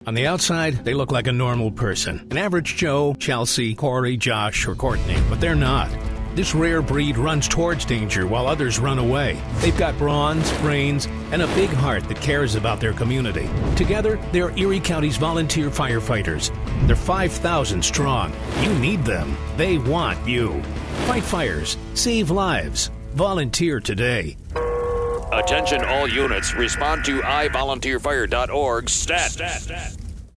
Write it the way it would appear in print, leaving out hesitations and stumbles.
On the outside, they look like a normal person. An average Joe, Chelsea, Corey, Josh, or Courtney, but they're not. This rare breed runs towards danger while others run away. They've got bronze, brains, and a big heart that cares about their community. Together, they're Erie County's volunteer firefighters. They're 5,000 strong. You need them. They want you. Fight fires. Save lives. Volunteer today. Attention all units. Respond to ivolunteerfire.org. Stat.